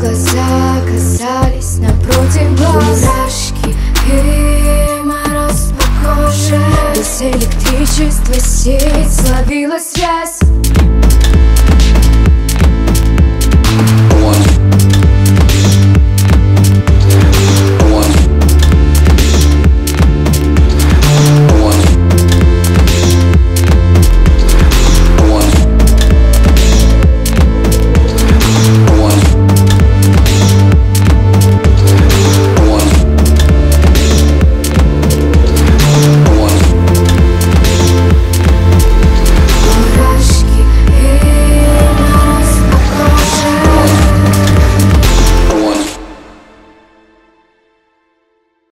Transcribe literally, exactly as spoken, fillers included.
глаза оказались напротив глаз. Мурашки и мороз по коже. Без электричества сеть словила связь.